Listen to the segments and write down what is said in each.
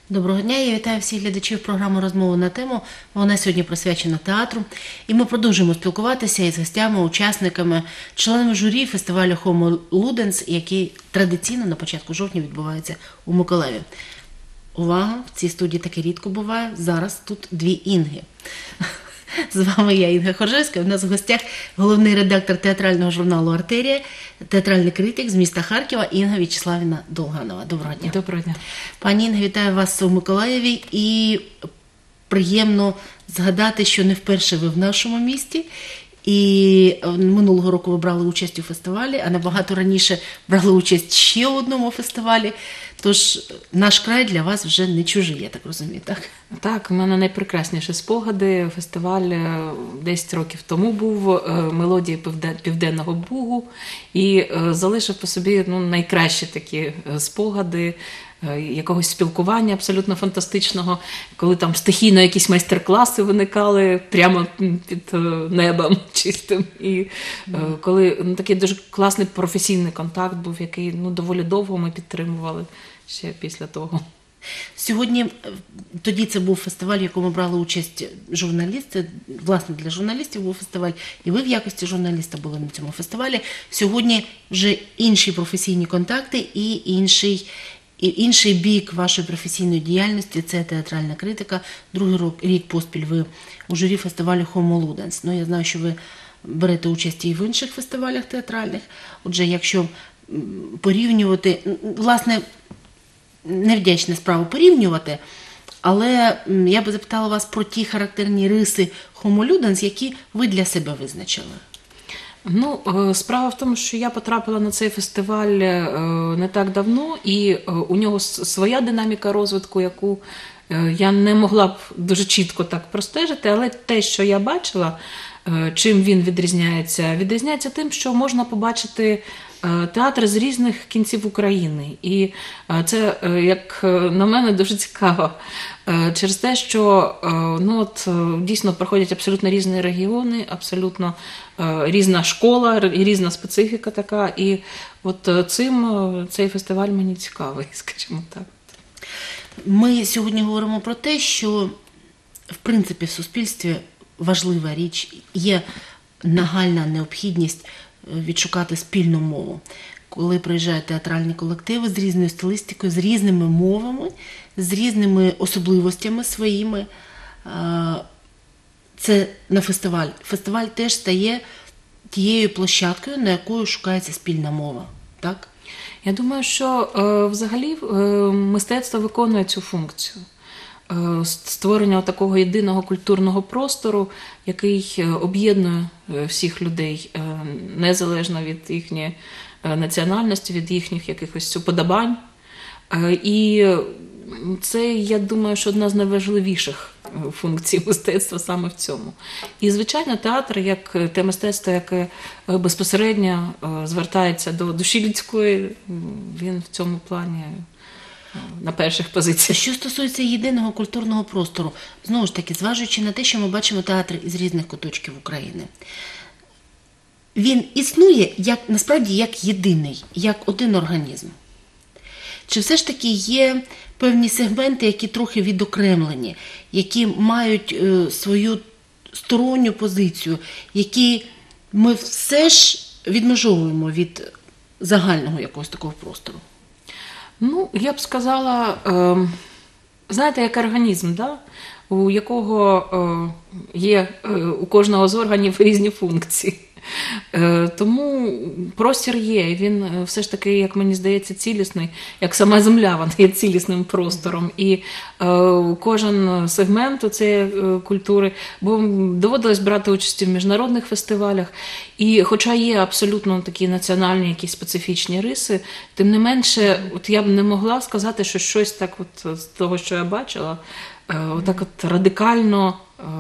Доброго дня, я вітаю всіх глядачів програми «Розмови на тему». Вона сьогодні присвячена театру. І ми продовжуємо спілкуватися із гостями, учасниками, членами журі фестивалю Homo Ludens, який традиційно на початку жовтня відбувається у Миколаєві. Увага, в цій студії таке рідко буває. Зараз тут дві Інги. З вами я, Інга Хоржевська. У нас в гостях головний редактор театрального журналу «Артерія», театральний критик з міста Харкова Інга В'ячеславівна Долганова. Доброго дня. Доброго дня. Пані Інга, вітаю вас у Миколаєві і приємно згадати, що не вперше ви в нашому місті. І минулого року ви брали участь у фестивалі, а набагато раніше брали участь ще в одному фестивалі. Тож наш край для вас вже не чужий, я так розумію, так? Так, у мене найпрекрасніші спогади. Фестиваль 10 років тому був, мелодії Південного Бугу, і залишив по собі найкращі такі спогади, якогось спілкування абсолютно фантастичного, коли там стихійно якісь майстер-класи виникали прямо під небом чистим. І коли такий дуже класний професійний контакт був, який доволі довго ми підтримували ще після того. Сьогодні, тоді це був фестиваль, в якому брали участь журналісти, власне, для журналістів був фестиваль, і ви в якості журналіста були на цьому фестивалі. Сьогодні вже інші професійні контакти і інший бік вашої професійної діяльності – це театральна критика. Другий рік поспіль ви у журі фестивалю Homo Ludens. Я знаю, що ви берете участь і в інших фестивалях театральних. Отже, якщо порівнювати, власне, невдячна справа порівнювати, але я би запитала вас про ті характерні риси Homo Ludens, які ви для себе визначили. Справа в тому, що я потрапила на цей фестиваль не так давно, і у нього своя динаміка розвитку, яку я не могла б дуже чітко так простежити, але те, що я бачила, чим він відрізняється тим, що можна побачити театр з різних кінців України. І це, як на мене, дуже цікаво. Через те, що дійсно проходять абсолютно різні регіони, абсолютно різна школа, і різна специфіка така. І цей фестиваль мені цікавий, скажімо так. Ми сьогодні говоримо про те, що, в принципі, в суспільстві важлива річ, є нагальна необхідність відшукати спільну мову. Коли приїжджають театральні колективи з різною стилістикою, з різними мовами, з різними особливостями своїми, це на фестиваль. Фестиваль теж стає тією площадкою, на якою шукається спільна мова. Так? Я думаю, що взагалі мистецтво виконує цю функцію. Створення такого єдиного культурного простору, який об'єднує всіх людей, незалежно від їхньої національності, від їхніх якихось уподобань. І це, я думаю, що одна з найважливіших функцій мистецтва саме в цьому. І, звичайно, театр, як те мистецтво, яке безпосередньо звертається до душі людської, він в цьому плані на перших позиціях. Що стосується єдиного культурного простору, знову ж таки, зважаючи на те, що ми бачимо театри із різних куточків України, він існує насправді як єдиний, як один організм? Чи все ж таки є певні сегменти, які трохи відокремлені, які мають свою сторонню позицію, які ми все ж відмежовуємо від загального якогось такого простору? Я б сказала, знаєте, як організм, да? У якого є у кожного з органів різні функції. Тому простір є, він все ж таки, як мені здається, цілісний, як сама земля, вона є цілісним простором. І кожен сегмент цієї культури, бо доводилось брати участь в міжнародних фестивалях, і хоча є абсолютно такі національні якісь специфічні риси, тим не менше, я б не могла сказати, що щось так з того, що я бачила, отак радикально,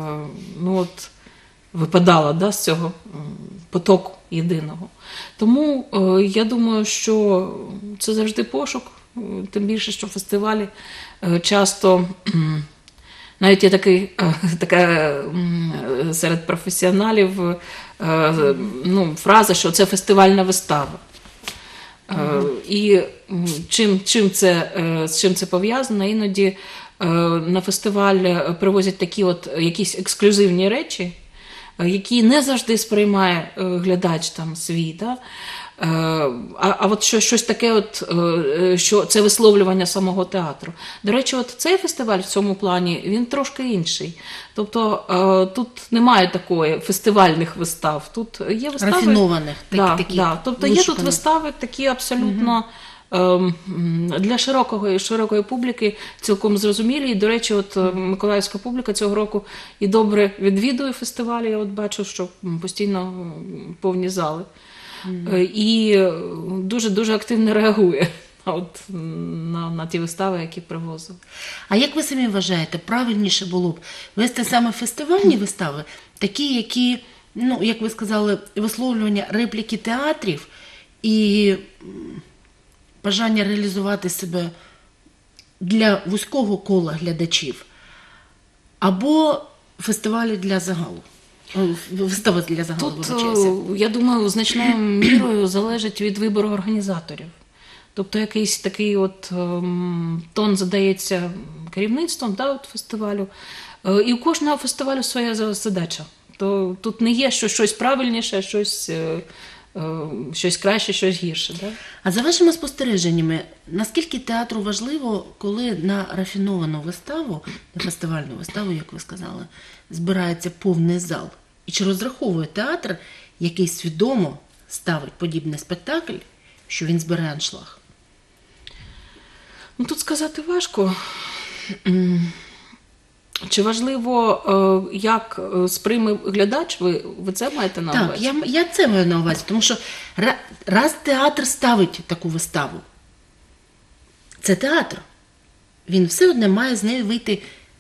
випадала з цього потоку єдиного. Тому я думаю, що це завжди пошук, тим більше, що фестивалі часто, навіть є така серед професіоналів фраза, що це фестивальна вистава. І з чим це пов'язано? Іноді на фестиваль привозять такі от якісь ексклюзивні речі, які не завжди сприймає глядач там свій. Да? А от щось таке, от, що це висловлювання самого театру. До речі, от цей фестиваль в цьому плані, він трошки інший. Тобто тут немає такої фестивальних вистав. Тут є вистави... Рафінованих. Такі тобто є тут вистави такі абсолютно для широкої публіки цілком зрозумілі. І, до речі, от миколаївська публіка цього року і добре відвідує фестивалі. Я от бачу, що постійно повні зали. І дуже-дуже активно реагує на ті вистави, які привозили. А як ви самі вважаєте, правильніше було б вести саме фестивальні вистави, такі, які, ну, як ви сказали, висловлювання репліки театрів і бажання реалізувати себе для вузького кола глядачів, або фестивалі для загалу? Вистави для загалу, вибачаюся. Я думаю, значною мірою залежить від вибору організаторів. Тобто якийсь такий от тон задається керівництвом фестивалю. І у кожного фестивалю своя задача. То тут не є щось правильніше, щось краще, щось гірше. Да? А за вашими спостереженнями, наскільки театру важливо, коли на рафіновану виставу, на фестивальну виставу, як ви сказали, збирається повний зал? І чи розраховує театр, який свідомо ставить подібний спектакль, що він збере аншлаг? Ну, тут сказати важко. Чи важливо, як сприйме глядач? Ви це маєте на увазі? Так, я це маю на увазі, тому що раз театр ставить таку виставу, це театр. Він все одно має з нею вийти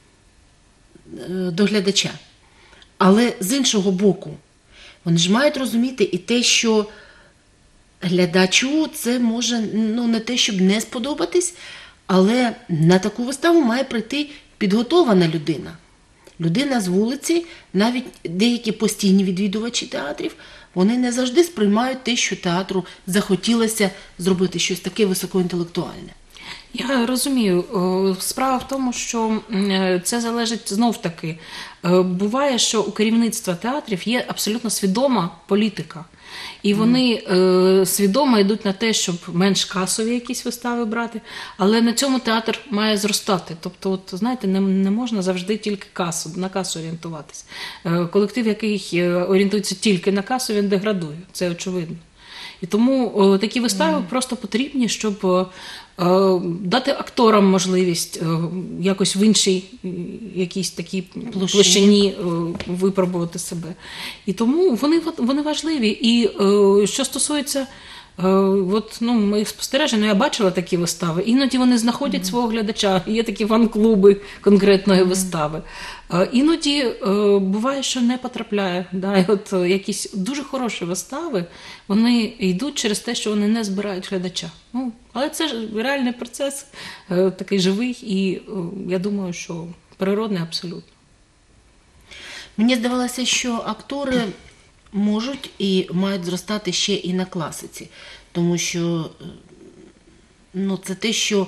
до глядача. Але з іншого боку, вони ж мають розуміти і те, що глядачу це може, ну, не те, щоб не сподобатись, але на таку виставу має прийти підготована людина. Людина з вулиці, навіть деякі постійні відвідувачі театрів, вони не завжди сприймають те, що театру захотілося зробити щось таке високоінтелектуальне. Я розумію. Справа в тому, що це залежить знов-таки. Буває, що у керівництва театрів є абсолютно свідома політика. І вони свідомо йдуть на те, щоб менш касові якісь вистави брати, але на цьому театр має зростати. Тобто, от, знаєте, не можна завжди тільки на касу орієнтуватись. Колектив, який орієнтується тільки на касу, він деградує, це очевидно. І тому такі вистави просто потрібні, щоб дати акторам можливість якось в іншій якійсь такій площині випробувати себе. І тому вони важливі. І що стосується моїх спостережень, я бачила такі вистави, іноді вони знаходять свого глядача, є такі фан-клуби конкретної вистави. Іноді буває, що не потрапляє. Да? І от якісь дуже хороші вистави, вони йдуть через те, що вони не збирають глядача. Ну, але це ж реальний процес, такий живий, і я думаю, що природний абсолютно. Мені здавалося, що актори можуть і мають зростати ще і на класиці, тому що це те, що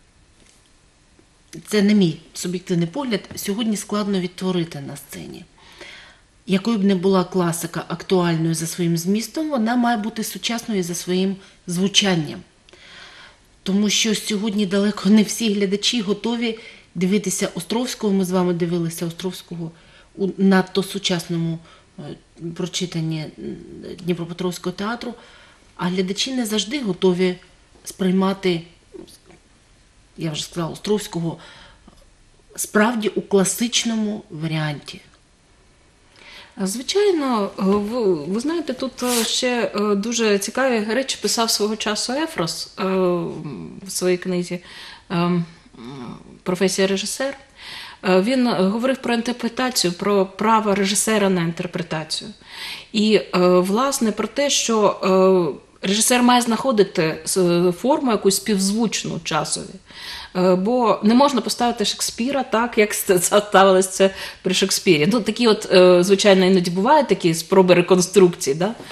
це не мій суб'єктивний погляд, сьогодні складно відтворити на сцені. Якою б не була класика актуальною за своїм змістом, вона має бути сучасною за своїм звучанням. Тому що сьогодні далеко не всі глядачі готові дивитися Островського. Ми з вами дивилися Островського у надто сучасному прочитанні Дніпропетровського театру, а глядачі не завжди готові сприймати, я вже сказала, Островського справді у класичному варіанті. Звичайно, ви знаєте, тут ще дуже цікаві речі писав свого часу Ефрос в своїй книзі «Професія режисер». Він говорив про інтерпретацію, про право режисера на інтерпретацію. І, власне, про те, що режисер має знаходити форму якусь співзвучну часові. Бо не можна поставити Шекспіра так, як ставилось це при Шекспірі. Ну, такі от, звичайно, іноді бувають такі спроби реконструкції, да?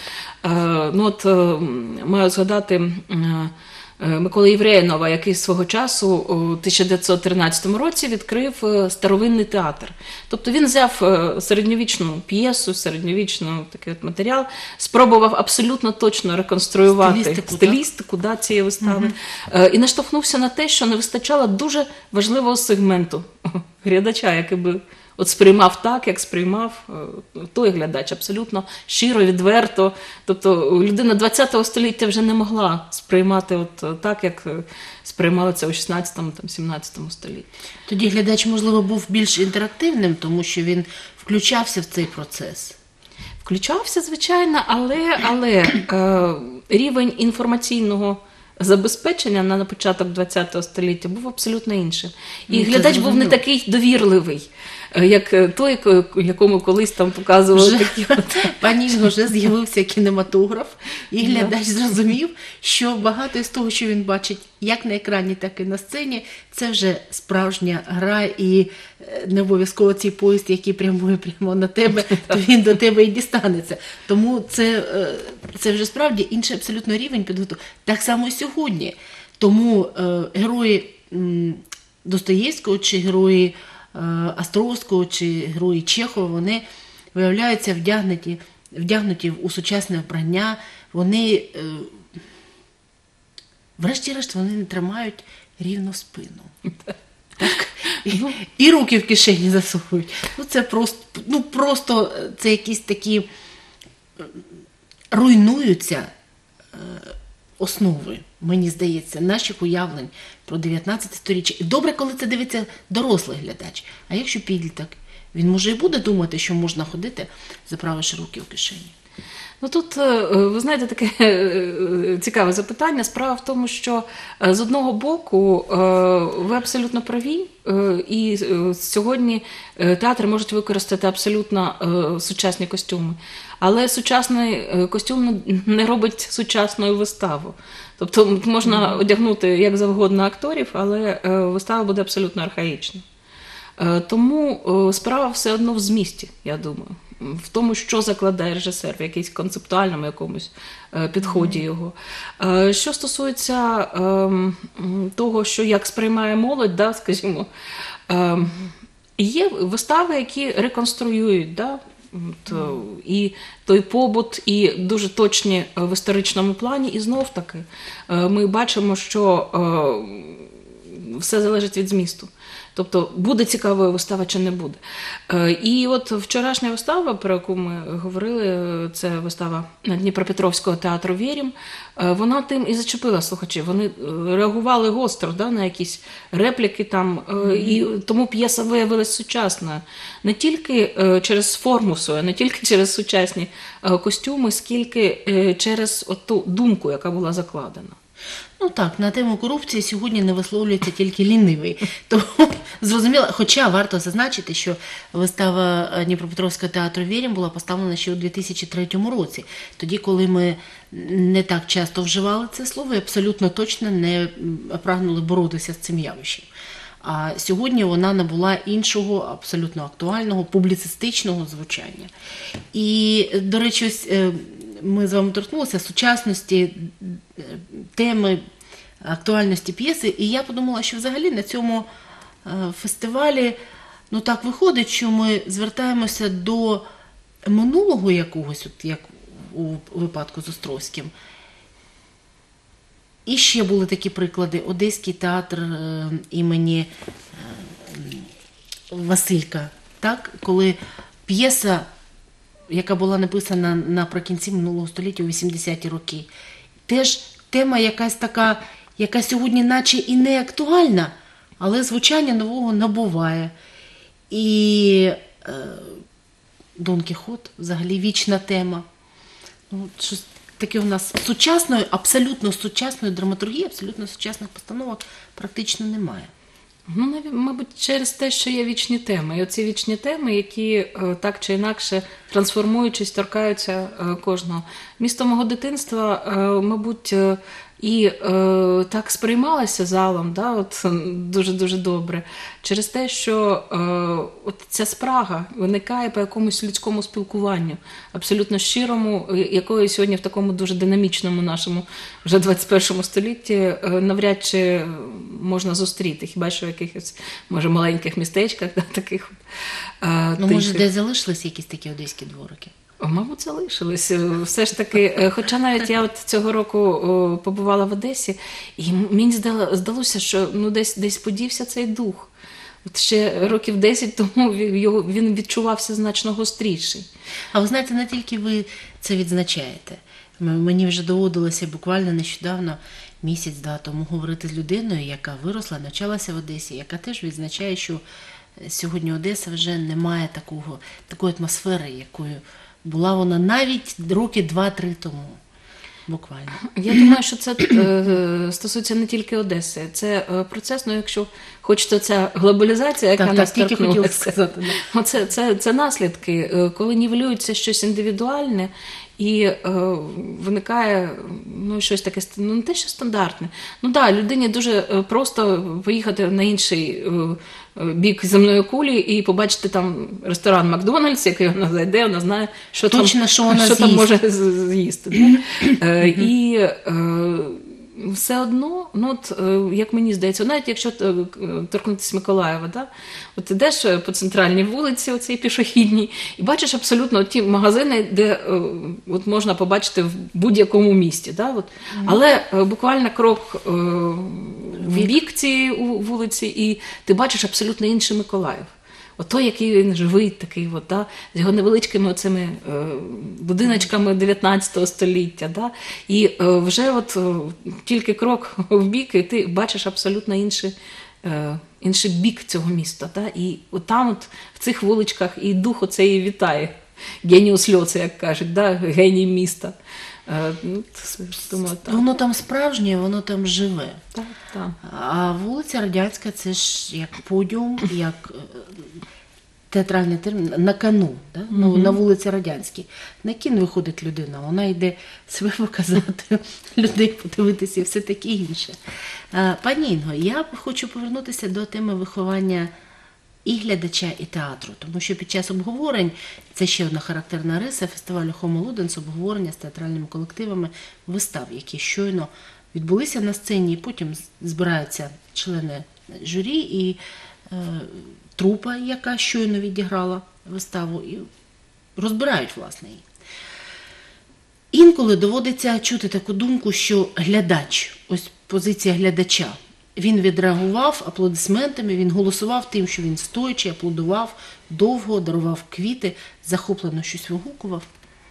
Маю згадати Миколи Євреєнова, який свого часу у 1913 році відкрив старовинний театр. Тобто він взяв середньовічну п'єсу, середньовічний такий матеріал, спробував абсолютно точно реконструювати стилістику цієї вистави, і наштовхнувся на те, що не вистачало дуже важливого сегменту глядача, який би сприймав так, як сприймав той глядач, абсолютно щиро, відверто. Тобто людина ХХ століття вже не могла сприймати так, як сприймали це у 16-17 столітті. Тоді глядач, можливо, був більш інтерактивним, тому що він включався в цей процес. Включався, звичайно, але рівень інформаційного забезпечення на початок ХХ століття був абсолютно іншим. І глядач був не такий довірливий, як той, якому колись там показували такі. Пані Інго, вже з'явився кінематограф, і глядач зрозумів, що багато з того, що він бачить як на екрані, так і на сцені, це вже справжня гра, і не обов'язково цей поїзд, який прямує прямо на тебе, то він до тебе і дістанеться. Тому це вже справді інший абсолютно рівень підготовки. Так само і сьогодні. Тому герої Достоєвського чи герої Островського чи герої Чехова, вони виявляються вдягнуті у сучасне вбрання, вони, врешті-решт, вони не тримають рівно спину. Так? І руки в кишені засовують. Це просто це якісь такі руйнуються основи, мені здається, наших уявлень про 19 сторіччя. І добре, коли це дивиться дорослий глядач. А якщо підліток, він може і буде думати, що можна ходити, заправивши руки в кишені. Тут, ви знаєте, таке цікаве запитання. Справа в тому, що з одного боку ви абсолютно праві, і сьогодні театри можуть використати абсолютно сучасні костюми. Але сучасний костюм не робить сучасну виставу. Тобто можна одягнути як завгодно акторів, але вистава буде абсолютно архаїчна. Тому справа все одно в змісті, я думаю. В тому, що закладає режисер, в якійсь концептуальному якомусь підході його. Що стосується того, що як сприймає молодь, скажімо, є вистави, які реконструюють, і той побут, і дуже точні в історичному плані, і знов-таки ми бачимо, що все залежить від змісту. Тобто, буде цікавою вистава чи не буде. І вчорашня вистава, про яку ми говорили, це вистава Дніпропетровського театру «Вєрім», вона тим і зачепила слухачів. Вони реагували гостро на якісь репліки там, і тому п'єса виявилась сучасною. Не тільки через форму свою, не тільки через сучасні костюми, скільки через ту думку, яка була закладена. На тему корупції сьогодні не висловлюється тільки лінивий. Тому, зрозуміло, хоча варто зазначити, що вистава Дніпропетровського театру «Вєрім» була поставлена ще у 2003 році. Тоді, коли ми не так часто вживали це слово і абсолютно точно не прагнули боротися з цим явищем. А сьогодні вона набула іншого, абсолютно актуального, публіцистичного звучання. І, до речі, ось ми з вами торкнулися сучасності, теми, актуальності п'єси, і я подумала, що взагалі на цьому фестивалі так виходить, що ми звертаємося до минулого якогось, як у випадку з Островським. І ще були такі приклади. Одеський театр імені Василька, коли п'єса, яка була написана наприкінці минулого століття, у 80-ті роки, теж тема якась така, яка сьогодні наче і не актуальна, але звучання нового набуває. І Дон Кіхот взагалі вічна тема. Щось таке у нас сучасної, абсолютно сучасної драматургії, абсолютно сучасних постановок практично немає. Мабуть, через те, що є вічні теми. І оці вічні теми, які так чи інакше, трансформуючись, торкаються кожного. Місто мого дитинства, мабуть, і так сприймалася залом, да, от, дуже-дуже добре, через те, що от ця спрага виникає по якомусь людському спілкуванню, абсолютно щирому, якої сьогодні в такому дуже динамічному нашому вже 21 столітті навряд чи можна зустріти, хіба що в якихось, може, маленьких містечках, да, таких. Ну, може, де залишились якісь такі одеські дворики? Мабуть, залишились. Все ж таки, хоча навіть я от цього року побувала в Одесі, і мені здалося, що ну, десь подівся цей дух. От ще років 10 тому він відчувався значно гостріший. А ви знаєте, не тільки ви це відзначаєте. Мені вже доводилося буквально нещодавно, місяць-два тому, говорити з людиною, яка виросла, навчалася в Одесі, яка теж відзначає, що сьогодні Одеса вже не має такої атмосфери, якою була вона навіть роки 2-3 тому. Буквально. Я думаю, що це стосується не тільки Одеси. Це процес, ну якщо хочете, ця глобалізація, яка нас торкнулася. Це наслідки, коли нівелюється щось індивідуальне і виникає ну, щось таке, ну не те, що стандартне. Ну так, людині дуже просто поїхати на інший бік земної кулі і побачити там ресторан Макдональдс, який вона зайде, вона знає, що точно, що там може з'їсти. І все одно, ну от, як мені здається, навіть якщо торкнутися Миколаєва, да? От ідеш по центральній вулиці, оцій пішохідній, і бачиш абсолютно ті магазини, де от можна побачити в будь-якому місті. Да? От. Але буквально крок в бік цієї вулиці, і ти бачиш абсолютно інший Миколаїв. Ото, який він живий, такий, от, да, з його невеличкими оцими будиночками 19 століття. Да, і вже от, тільки крок в бік, і ти бачиш абсолютно інший бік цього міста. Да, і от там, от, в цих вуличках, і дух оцей вітає. Геніус льоце, як кажуть, да, геній міста. Думаю, так. Воно там справжнє, воно там живе. Так, так. А вулиця Радянська – це ж як подіум, як театральний термін, на кону, да? Ну, на вулиці Радянській. На кін виходить людина, вона йде себе показати, людей подивитися і все таке інше. Пані Інго, я хочу повернутися до теми виховання і глядача, і театру. Тому що під час обговорень, це ще одна характерна риса фестивалю Homo Ludens, обговорення з театральними колективами вистав, які щойно відбулися на сцені, і потім збираються члени журі і трупа, яка щойно відіграла виставу, і розбирають, власне, її. Інколи доводиться чути таку думку, що глядач, ось позиція глядача, він відреагував аплодисментами, він голосував тим, що він стоячи, аплодував довго, дарував квіти, захоплено щось вигукував.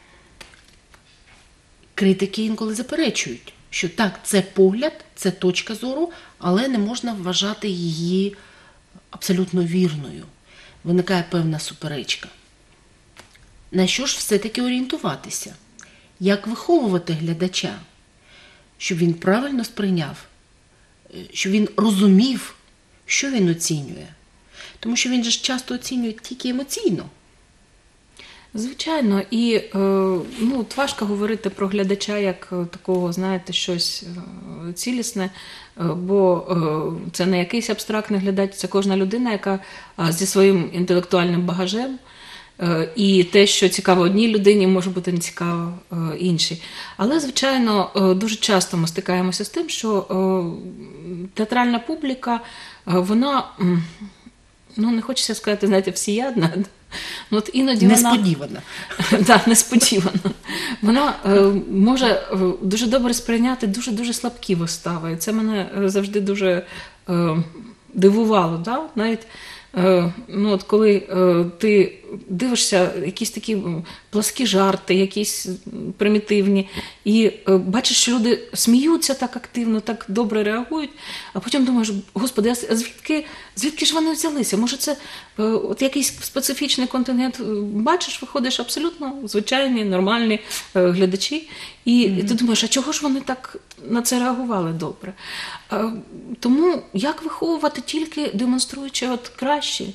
Критики інколи заперечують, що так, це погляд, це точка зору, але не можна вважати її абсолютно вірною. Виникає певна суперечка. На що ж все-таки орієнтуватися? Як виховувати глядача, щоб він правильно сприйняв, щоб він розумів, що він оцінює? Тому що він же часто оцінює тільки емоційно. Звичайно, і ну, важко говорити про глядача як такого, знаєте, щось цілісне, бо це не якийсь абстрактний глядач, це кожна людина, яка зі своїм інтелектуальним багажем, і те, що цікаво одній людині, може бути не цікаво іншій. Але, звичайно, дуже часто ми стикаємося з тим, що театральна публіка, вона, ну, не хочеться сказати, знаєте, всеядна, от іноді несподівано. Так, несподівано. Вона може дуже добре сприйняти дуже-дуже слабкі вистави. І це мене завжди дуже дивувало. Да? Навіть ну, от коли ти дивишся якісь такі пласкі жарти, якісь примітивні, і бачиш, що люди сміються так активно, так добре реагують, а потім думаєш, господи, а звідки ж вони взялися? Може це от якийсь специфічний контингент? Бачиш, виходиш абсолютно звичайні, нормальні глядачі, і ти думаєш, а чого ж вони так на це реагували добре? Тому як виховувати, тільки демонструючи от кращі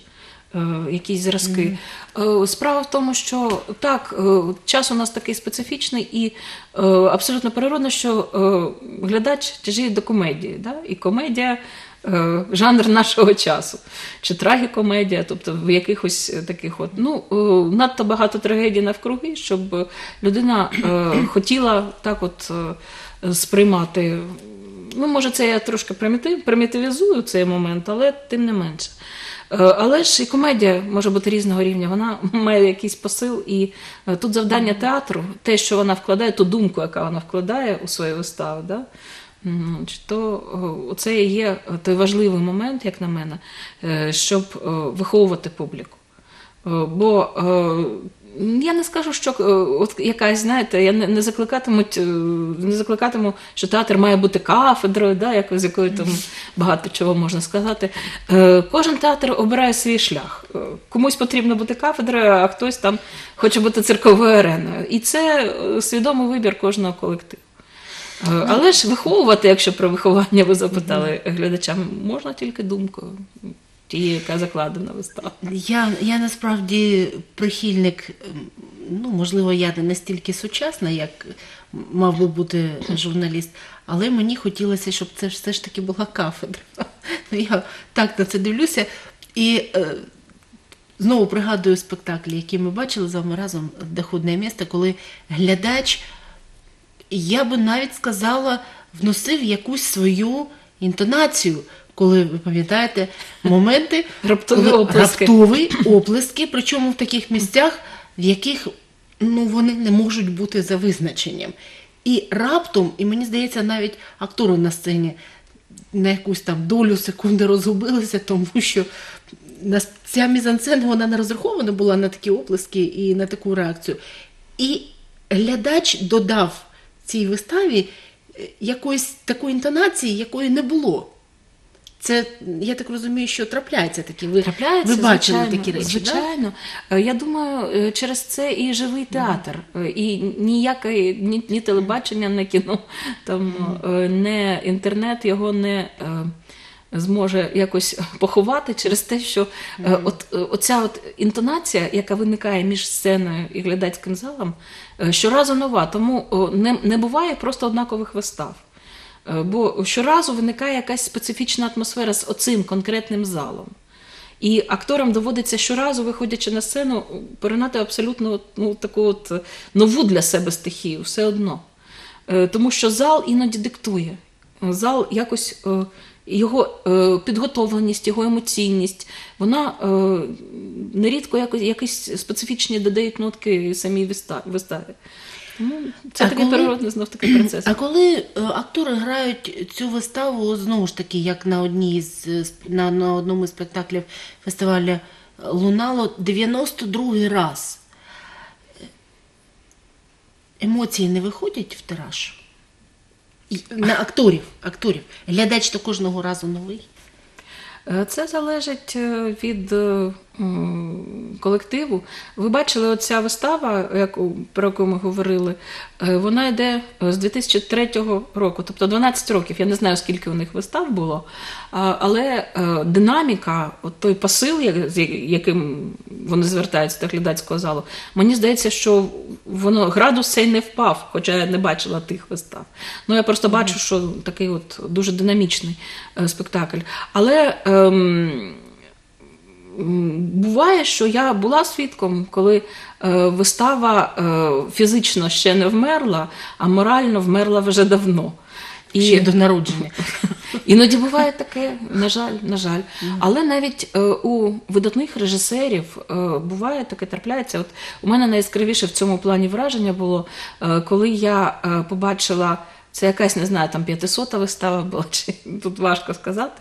якісь зразки. Справа в тому, що так, час у нас такий специфічний і абсолютно природно, що глядач тяжіє до комедії. Да? І комедія жанр нашого часу. Чи трагікомедія, тобто в якихось таких надто багато трагедій навкруги, щоб людина хотіла так сприймати. Може, це я трошки примітивізую цей момент, але тим не менше. Але ж і комедія може бути різного рівня, вона має якийсь посил, і тут завдання театру, те, що вона вкладає, ту думку, яка вона вкладає у свою виставу, да? То це і є той важливий момент, як на мене, щоб виховувати публіку. Бо я не скажу, що якась, знаєте, я не закликатиму, що театр має бути кафедрою, да, з якою там багато чого можна сказати. Кожен театр обирає свій шлях. Комусь потрібно бути кафедрою, а хтось там хоче бути цирковою ареною. І це свідомий вибір кожного колективу. Але ж виховувати, якщо про виховання ви запитали глядачам, можна тільки думкою. Тієї, яка закладена в виставу. Я насправді прихильник, можливо, я не настільки сучасна, як мав би бути журналіст, але мені хотілося, щоб це все ж таки була кафедра. Я так на це дивлюся. І знову пригадую спектаклі, які ми бачили з вами разом «Доходне місце», коли глядач, я би навіть сказала, вносив якусь свою інтонацію, коли, ви пам'ятаєте, моменти, раптові оплески, причому в таких місцях, в яких вони не можуть бути за визначенням. І раптом, і мені здається, навіть актори на сцені на якусь там долю секунди розгубилися, тому що ця мізансцена, вона не розрахована була на такі оплески і на таку реакцію. І глядач додав цій виставі якоїсь такої інтонації, якої не було. Це, я так розумію, що трапляється такі. Ви бачили такі речі, звичайно. Да? Я думаю, через це і живий театр. І ніяке ні телебачення, ні кіно, не інтернет його не зможе якось поховати через те, що оця інтонація, яка виникає між сценою і глядацьким залом, щоразу нова. Тому не буває просто однакових вистав. Бо щоразу виникає якась специфічна атмосфера з оцим конкретним залом. І акторам доводиться щоразу, виходячи на сцену, перейняти абсолютно таку нову для себе стихію, все одно. Тому що зал іноді диктує. Зал якось, його підготовленість, його емоційність, вона нерідко якісь специфічні додають нотки самій виставі. Це такий природний знов-таки процес. А коли актори грають цю виставу, знову ж таки, як на одному із спектаклів фестивалю лунало 92-й раз, емоції не виходять в тираж? На акторів. Глядач то кожного разу новий? Це залежить від колективу. Ви бачили, оця вистава, про яку ми говорили, вона йде з 2003 року, тобто 12 років. Я не знаю, скільки у них вистав було, але динаміка, той посил, яким вони звертаються до глядацького залу, мені здається, що градус цей не впав, хоча я не бачила тих вистав. Я просто бачу, що такий дуже динамічний спектакль. Але буває, що я була свідком, коли вистава фізично ще не вмерла, а морально вмерла вже давно. Ще до народження. Іноді буває таке, на жаль. Але навіть у видатних режисерів буває таке, трапляється. У мене найяскравіше в цьому плані враження було, коли я побачила, це якась, не знаю, там 500-та вистава була, чи тут важко сказати.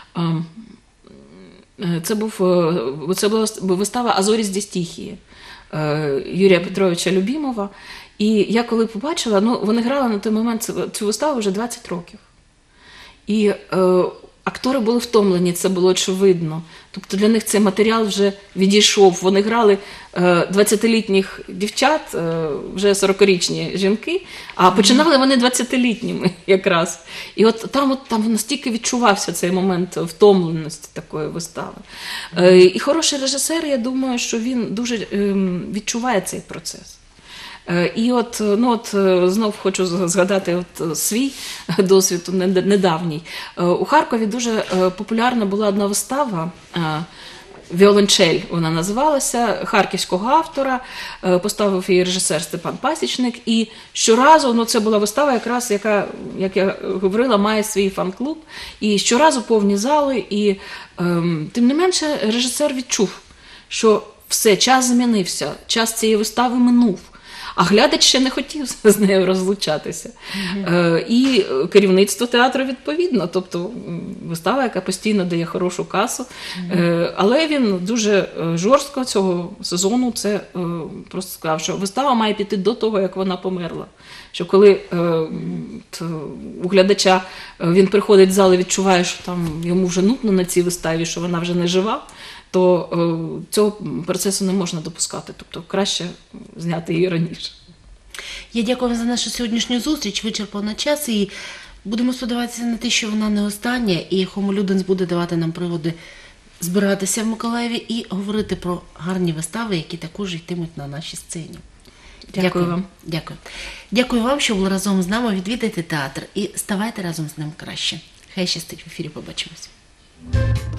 Це була вистава «А зорі здесь тихі» Юрія Петровича Любімова. І я коли побачила, вони грали на той момент цю виставу вже 20 років. І актори були втомлені, це було очевидно. Тобто для них цей матеріал вже відійшов. Вони грали 20-літніх дівчат, вже 40-річні жінки, а починали вони 20-літніми якраз. І от там настільки відчувався цей момент втомленості такої вистави. І хороший режисер, я думаю, що він дуже відчуває цей процес. І знов хочу згадати свій досвід недавній. У Харкові дуже популярна була одна вистава «Віолончель» вона називалася, харківського автора, поставив її режисер Степан Пасічник, і щоразу, це була вистава якраз, яка, як я говорила, має свій фан-клуб, і щоразу повні зали, і тим не менше режисер відчув, що все, час змінився, час цієї вистави минув. А глядач ще не хотів з нею розлучатися. І керівництво театру відповідно. Тобто вистава, яка постійно дає хорошу касу. Але він дуже жорстко цього сезону це просто сказав, що вистава має піти до того, як вона померла. Що коли у глядача він приходить в зал і відчуває, що там йому вже нудно на цій виставі, що вона вже не жива, то цього процесу не можна допускати. Тобто краще зняти її раніше. Я дякую вам за нашу сьогоднішню зустріч, вичерпано час, і будемо сподіватися на те, що вона не остання, і Homo Ludens буде давати нам приводи збиратися в Миколаєві і говорити про гарні вистави, які також йтимуть на нашій сцені. Дякую вам. Дякую. Дякую вам, що були разом з нами. Відвідайте театр і ставайте разом з ним краще. Хай щастить, в ефірі побачимось.